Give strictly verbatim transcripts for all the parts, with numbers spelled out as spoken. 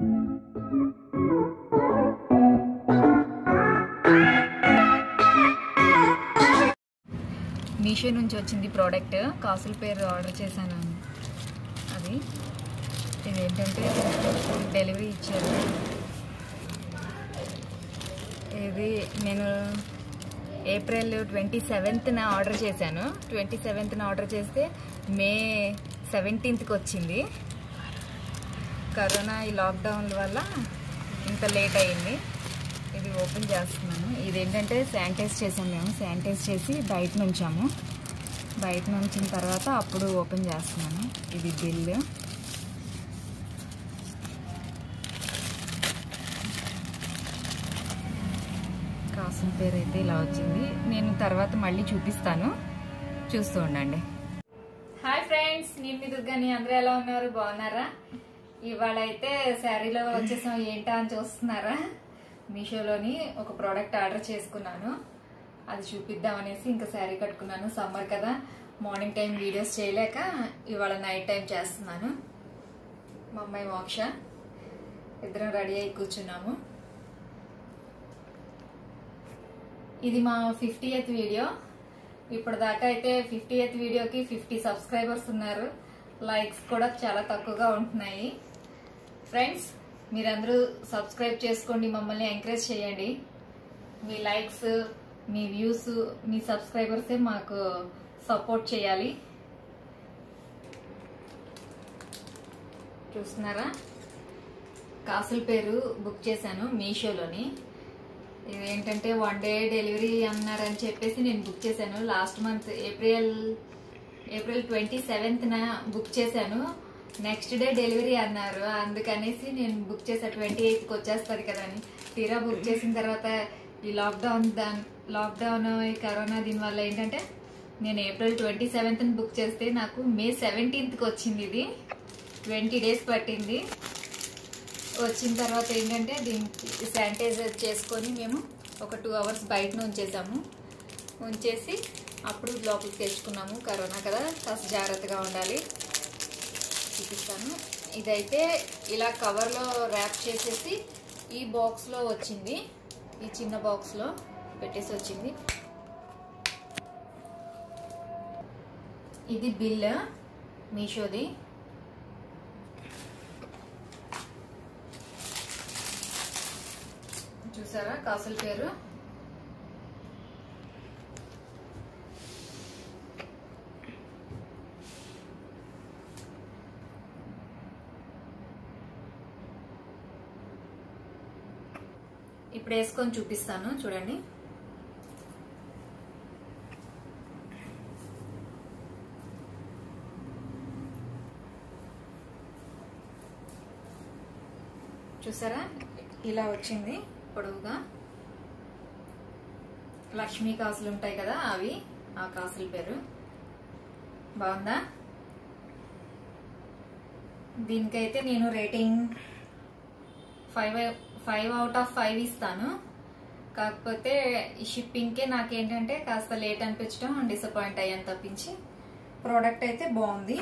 మీషో నుంచి వచ్చింది ప్రోడక్ట్, కాసుల పేరు ఆర్డర్ చేశాను. అది ఇదేంటంటే డెలివరీ ఇచ్చారు. ఇది నేను ఏప్రిల్ ట్వంటీ సెవెంత్న ఆర్డర్ చేశాను. ట్వంటీ సెవెంత్న ఆర్డర్ చేస్తే మే సెవెంటీన్త్కి వచ్చింది. కరోనా ఈ లాక్డౌన్ వల్ల ఇంత లేట్ అయింది. ఇది ఓపెన్ చేస్తున్నాను. ఇదేంటంటే శానిటైజ్ చేసాం మేము. శానిటైజ్ చేసి బయట నుంచాము. బయట నుంచిన తర్వాత అప్పుడు ఓపెన్ చేస్తున్నాను. ఇది బిల్. కాసుల పేరు అయితే ఇలా వచ్చింది. నేను తర్వాత మళ్ళీ చూపిస్తాను, చూస్తూ ఉండండి. హాయ్ ఫ్రెండ్స్, నేను మీ దుర్గాని. అందరూ ఎలా ఉన్నారు? బాగున్నారా? ఇవాళ అయితే శారీలో వచ్చేసాం. ఏంటా అని చూస్తున్నారా? మీషోలోని ఒక ప్రోడక్ట్ ఆర్డర్ చేసుకున్నాను. అది చూపిద్దాం అనేసి ఇంకా శారీ కట్టుకున్నాను. సమ్మర్ కదా, మార్నింగ్ టైం వీడియోస్ చేయలేక ఇవాళ నైట్ టైం చేస్తున్నాను. మా అమ్మాయి మోక్ష ఇద్దరం రెడీ అయి కూర్చున్నాము. ఇది మా ఫిఫ్టీయత్ వీడియో. ఇప్పటిదాకా అయితే ఫిఫ్టీయత్ వీడియోకి ఫిఫ్టీ సబ్స్క్రైబర్స్ ఉన్నారు. లైక్స్ కూడా చాలా తక్కువగా ఉంటున్నాయి. ఫ్రెండ్స్, మీరందరూ సబ్స్క్రైబ్ చేసుకోండి, మమ్మల్ని ఎంకరేజ్ చేయండి. మీ లైక్స్, మీ వ్యూస్, మీ సబ్స్క్రైబర్సే మాకు సపోర్ట్ చేయాలి. చూస్తున్నారా? కాసుల పేరు బుక్ చేశాను మీషోలోని. ఇదేంటంటే వన్ డే డెలివరీ అన్నారని చెప్పేసి నేను బుక్ చేశాను. Last month April April twenty సెవెంత్న బుక్ చేశాను. నెక్స్ట్ డే డెలివరీ అన్నారు. అందుకనేసి నేను బుక్ చేశాను. ట్వంటీ ఎయిత్కి వచ్చేస్తుంది కదా అని. తీరా బుక్ చేసిన తర్వాత ఈ లాక్డౌన్ దాని లాక్డౌన్ ఈ కరోనా దీనివల్ల ఏంటంటే నేను ఏప్రిల్ ట్వంటీ సెవెంత్ని బుక్ చేస్తే నాకు మే సెవెంటీన్త్కి వచ్చింది. ఇది ట్వంటీ డేస్ పట్టింది. వచ్చిన తర్వాత ఏంటంటే దీనికి శానిటైజర్ చేసుకొని మేము ఒక టూ అవర్స్ బయట ఉంచేసాము. ఉంచేసి అప్పుడు లోపలికి తెచ్చుకున్నాము. కరోనా కదా, కాస్త జాగ్రత్తగా ఉండాలి. చూపిస్తాను. ఇదైతే ఇలా కవర్లో ర్యాప్ చేసేసి ఈ బాక్స్లో వచ్చింది. ఈ చిన్న బాక్స్లో పెట్టేసి వచ్చింది. ఇది బిల్ మీషోది. చూసారా కాసుల పేరు? ఇప్పుడు వేసుకొని చూపిస్తాను, చూడండి. చూసారా? ఇలా వచ్చింది పొడవుగా. లక్ష్మీ కాసులు ఉంటాయి కదా, అవి ఆ కాసుల పేరు. బాగుందా? దీనికైతే నేను rating five five out of five ఇస్తాను. కాకపోతే ఈ షిప్పింగ్కే నాకేంటంటే కాస్త లేట్ అనిపించడం, డిసప్పాయింట్ అయ్యాను తప్పించి ప్రోడక్ట్ అయితే బాగుంది.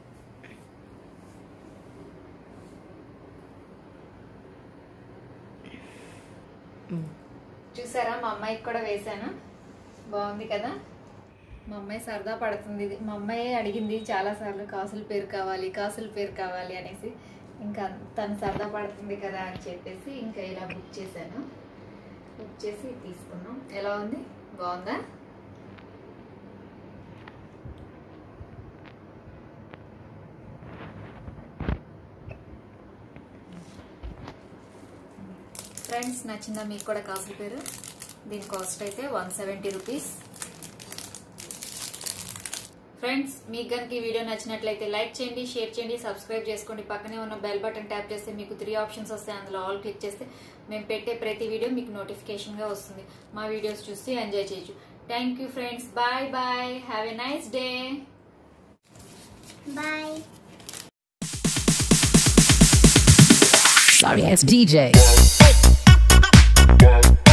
చూసారా? మా అమ్మాయికి కూడా వేసాను. బాగుంది కదా? మా అమ్మాయి సరదా పడుతుంది. మా అమ్మాయి అడిగింది చాలాసార్లు కాసుల పేరు కావాలి, కాసుల పేరు కావాలి అనేసి. ఇంకా తను సరదా పడుతుంది కదా అని చెప్పేసి ఇంకా ఇలా బుక్ చేశాను. బుక్ చేసి తీసుకున్నాం. ఎలా ఉంది? బాగుందా? ఫ్రెండ్స్, నచ్చిందా మీకు కూడా కాసుల పేరు? దీని కాస్ట్ అయితే వన్ సెవెంటీ రూపీస్. ఫ్రెండ్స్, మీకు కనుక ఈ వీడియో నచ్చినట్లయితే లైక్ చేయండి, షేర్ చేయండి, సబ్స్క్రైబ్ చేసుకోండి. పక్కనే ఉన్న బెల్ బటన్ ట్యాప్ చేస్తే మీకు త్రీ ఆప్షన్స్ వస్తాయి. అందులో ఆల్ క్లిక్ చేస్తే మేము పెట్టే ప్రతి వీడియో మీకు నోటిఫికేషన్గా వస్తుంది. మా వీడియోస్ చూసి ఎంజాయ్ చేయొచ్చు. Thank you friends. Bye bye. Have a nice day. Bye. Sorry, it's D J.